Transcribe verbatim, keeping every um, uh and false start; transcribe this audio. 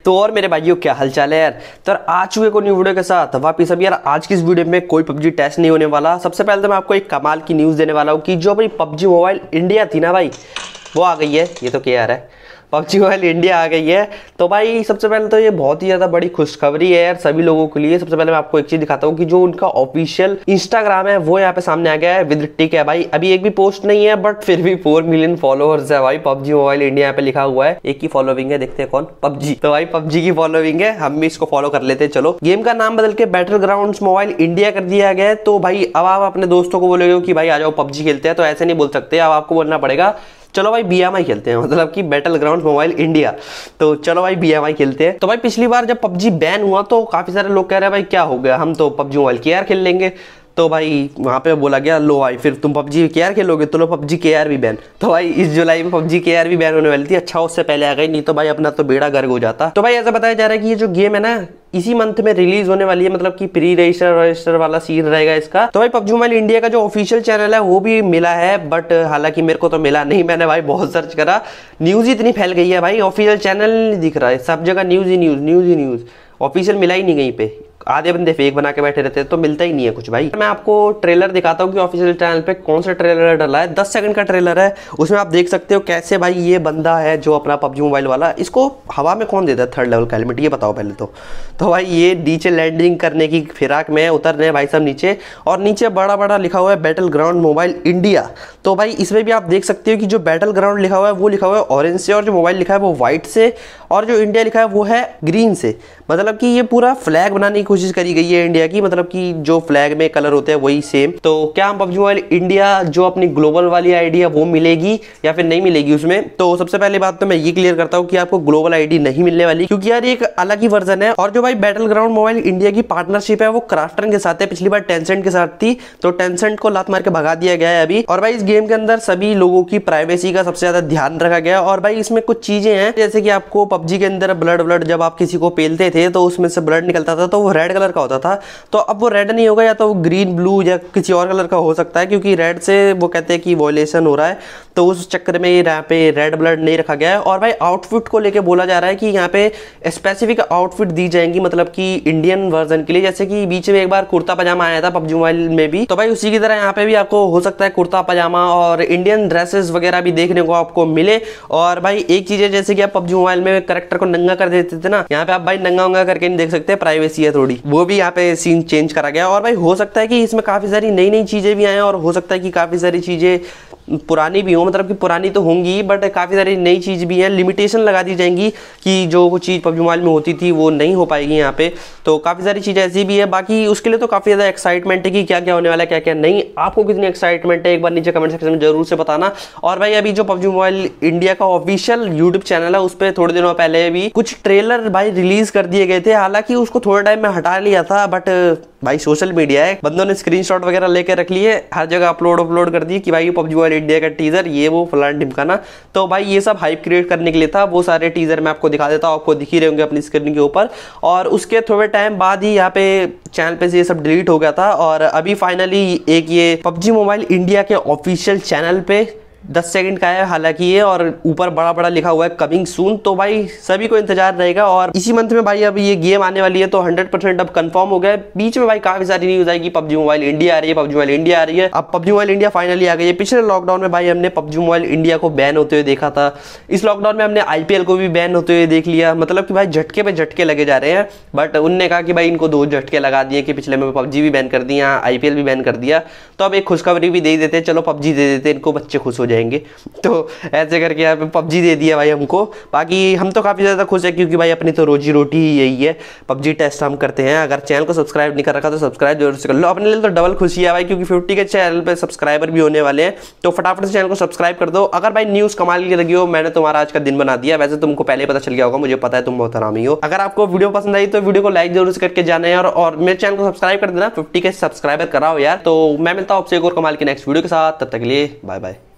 तो और मेरे भाइयों क्या हालचाल है यार। तो आ चुके को न्यू वीडियो के साथ वापिस। अब यार आज की इस वीडियो में कोई पबजी टेस्ट नहीं होने वाला। सबसे पहले तो मैं आपको एक कमाल की न्यूज़ देने वाला हूँ कि जो भाई पबजी मोबाइल इंडिया थी ना भाई, वो आ गई है। ये तो क्या यार है, पबजी मोबाइल इंडिया आ गई है। तो भाई सबसे पहले तो ये बहुत ही ज़्यादा बड़ी खुशखबरी है यार सभी लोगों के लिए। सबसे पहले मैं आपको एक चीज़ दिखाता हूँ कि जो उनका ऑफिशियल इंस्टाग्राम है वो यहाँ पे सामने आ गया है विद टिक है भाई। अभी एक भी पोस्ट नहीं है बट फिर भी फोर मिलियन फॉलोअर्स है भाई। पबजी मोबाइल इंडिया यहाँ पे लिखा हुआ है। एक ही फॉलोइंग है, देखते हैं कौन, पबजी। तो भाई पबजी की फॉलोइंग है, हम भी इसको फॉलो कर लेते हैं। चलो, गेम का नाम बदल के बैटल ग्राउंड मोबाइल इंडिया कर दिया गया है। तो भाई अब आप अपने दोस्तों को बोलोगे कि भाई आ जाओ पबजी खेलते हैं, तो ऐसे नहीं बोल सकते। अब आपको बोलना पड़ेगा चलो भाई बी एम आई खेलते हैं, मतलब कि बैटल ग्राउंड मोबाइल इंडिया। तो चलो भाई बी एम आई खेलते हैं। तो भाई पिछली बार जब पबजी बैन हुआ तो काफी सारे लोग कह रहे हैं भाई क्या हो गया, हम तो पबजी मोबाइल के आर खेल लेंगे। तो भाई वहाँ पे बोला गया लो भाई फिर तुम पबजी के आर खेलोगे तो लो पबजी के आर भी बैन। तो भाई इस जुलाई में पबजी के आर भी बैन होने वाली थी। अच्छा उससे पहले आ गई, नहीं तो भाई अपना तो बेड़ा गर्क हो जाता। तो भाई ऐसा बताया जा रहा है कि ये जो गेम है ना इसी मंथ में रिलीज होने वाली है, मतलब कि प्री रजिस्टर रजिस्टर वाला सीन रहेगा इसका। तो भाई पबजी मोबाइल इंडिया का जो ऑफिशियल चैनल है वो भी मिला है, बट हालांकि मेरे को तो मिला नहीं। मैंने भाई बहुत सर्च करा, न्यूज ही इतनी फैल गई है भाई, ऑफिशियल चैनल नहीं दिख रहा है, सब जगह न्यूज ही न्यूज न्यूज ही न्यूज, ऑफिशियल मिला ही नहीं कहीं पे। आधे बंदे फेक बना के बैठे रहते हैं तो मिलता ही नहीं है कुछ भाई। मैं आपको ट्रेलर दिखाता हूँ कि ऑफिशियल चैनल पे कौन सा ट्रेलर डला है। दस सेकंड का ट्रेलर है, उसमें आप देख सकते हो कैसे भाई ये बंदा है जो अपना पबजी मोबाइल वाला, इसको हवा में कौन देता है थर्ड लेवल का हेलमेट, ये बताओ पहले तो। तो भाई ये नीचे लैंडिंग करने की फिराक में उतर रहे हैं भाई सब नीचे, और नीचे बड़ा बड़ा लिखा हुआ है बैटल ग्राउंड मोबाइल इंडिया। तो भाई इसमें भी आप देख सकते हो कि जो बैटल ग्राउंड लिखा हुआ है वो लिखा हुआ है ऑरेंज से, और जो मोबाइल लिखा है वो व्हाइट से, और जो इंडिया लिखा है वो है ग्रीन से। मतलब कि ये पूरा फ्लैग बनाने की कोशिश करी गई है इंडिया की, मतलब कि जो फ्लैग में कलर होते हैं वही सेम। तो क्या हम पबजी मोबाइल इंडिया जो अपनी ग्लोबल वाली आईडी है वो मिलेगी या फिर नहीं मिलेगी उसमें। तो सबसे पहले बात तो मैं ये क्लियर करता हूँ कि आपको ग्लोबल आईडी नहीं मिलने वाली, क्योंकि यार एक अलग ही वर्जन है। और जो भाई बैटल ग्राउंड मोबाइल इंडिया की पार्टनरशिप है वो क्राफ्टन के साथ है, पिछली बार टेंसेंट के साथ थी, तो टेंसेंट को लात मार के भगा दिया गया है अभी। और भाई इस गेम के अंदर सभी लोगों की प्राइवेसी का सबसे ज्यादा ध्यान रखा गया। और भाई इसमें कुछ चीजें हैं, जैसे कि आपको पबजी के अंदर ब्लड ब्लड जब आप किसी को पेलते थे तो उसमें से ब्लड निकलता था तो वो रेड कलर का होता था, तो अब वो रेड नहीं होगा, या तो वो ग्रीन ब्लू या किसी और कलर का हो सकता है, क्योंकि रेड से वो कहते हैं कि वॉयलेशन हो रहा है, तो उस चक्कर में यहाँ पे रेड ब्लड नहीं रखा गया है। और भाई आउटफिट को लेके बोला जा रहा है कि यहाँ पे स्पेसिफिक आउटफिट दी जाएंगी, मतलब कि इंडियन वर्जन के लिए। जैसे कि बीच में एक बार कुर्ता पजामा आया था पबजी मोबाइल में भी, तो भाई उसी की तरह यहाँ पे भी आपको हो सकता है कुर्ता पजामा और इंडियन ड्रेसेस वगैरह भी देखने को आपको मिले। और भाई एक चीज है, जैसे कि आप पबजी मोबाइल में कैरेक्टर को नंगा कर देते थे ना, यहाँ पे आप भाई नंगा उंगा करके नहीं देख सकते, प्राइवेसी है थोड़ी, वो भी यहाँ पे सीन चेंज करा गया। और भाई हो सकता है कि इसमें काफी सारी नई नई चीजें भी आए, और हो सकता है कि काफी सारी चीजें पुरानी भी हो, मतलब कि पुरानी तो होंगी बट काफ़ी सारी नई चीज़ भी है। लिमिटेशन लगा दी जाएंगी कि जो वो चीज़ पबजी मोबाइल में होती थी वो नहीं हो पाएगी यहाँ पे। तो काफ़ी सारी चीज़ें ऐसी भी है। बाकी उसके लिए तो काफ़ी ज़्यादा एक्साइटमेंट है कि क्या क्या होने वाला है क्या क्या नहीं। आपको कितनी एक्साइटमेंट है एक बार नीचे कमेंट सेक्शन में जरूर से बताना। और भाई अभी जो पबजी मोबाइल इंडिया का ऑफिशियल यूट्यूब चैनल है उस पर थोड़े दिनों पहले भी कुछ ट्रेलर भाई रिलीज कर दिए गए थे, हालांकि उसको थोड़े टाइम में हटा लिया था, बट भाई सोशल मीडिया है, बंदों ने स्क्रीनशॉट वगैरह लेकर रख लिए, हर जगह अपलोड अपलोड कर दिए कि भाई पबजी मोबाइल इंडिया का टीजर ये वो फलान ढिमकाना। तो भाई ये सब हाइप क्रिएट करने के लिए था। वो सारे टीजर मैं आपको दिखा देता हूँ, आपको दिख ही रहे होंगे अपनी स्क्रीन के ऊपर। और उसके थोड़े टाइम बाद ही यहाँ पे चैनल पे से ये सब डिलीट हो गया था, और अभी फाइनली एक ये पबजी मोबाइल इंडिया के ऑफिशियल चैनल पे दस सेकंड का है हालांकि ये, और ऊपर बड़ा बड़ा लिखा हुआ है कमिंग सून। तो भाई सभी को इंतजार रहेगा। और इसी मंथ में भाई अब ये गेम आने वाली है, तो हंड्रेड परसेंट अब कंफर्म हो गया। बीच में भाई काफी सारी न्यूज आई कि पबजी मोबाइल इंडिया आ रही है, पबजी मोबाइल इंडिया आ रही है। अब पबजी मोबाइल इंडिया फाइनली आ गई है। पिछले लॉकडाउन में भाई हमने पबजी मोबाइल इंडिया को बैन होते हुए देखा था, इस लॉकडाउन में हमने आईपीएल को भी बैन होते हुए देख लिया। मतलब कि भाई झटके पे झटके लगे जा रहे हैं, बट उनने कहा कि भाई इनको दो झटके लगा दिए कि पिछले में पबजी भी बैन कर दिया, आईपीएल भी बैन कर दिया, तो अब एक खुशखबरी भी दे देते, चलो पबजी दे देते, इनको बच्चे खुश हो जाएंगे। तो ऐसे करके यहाँ पे पबजी दे दिया भाई हमको। बाकी हम तो काफी ज्यादा खुश है, क्योंकि भाई अपनी तो रोजी रोटी ही यही है, पबजी टेस्ट हम करते हैं। अगर चैनल को सब्सक्राइब नहीं कर रखा तो सब्सक्राइब जरूर से कर लो, अपने लिए तो डबल खुशी है भाई, क्योंकि फिफ्टी के चैनल पे सब्सक्राइबर भी होने वाले हैं। तो फटाफट से चैनल को सब्सक्राइब कर दो। अगर भाई न्यूज कमाल की लगी हो, मैंने तुम्हारा आज का दिन बना दिया। वैसे तुमको पहले पता चल गया होगा, मुझे पता है तुम बहुत आरामी हो। अगर आपको वीडियो पसंद आई तो वीडियो को लाइक जरूर से करके जाना यार, और मेरे चैनल को सब्सक्राइब कर देना, फिफ्टी के सब्सक्राइबर कराओ यार। तो मैं मिलता हूँ आपसे एक और कमाल की नेक्स्ट वीडियो के साथ, तब तक के लिए बाय बाय।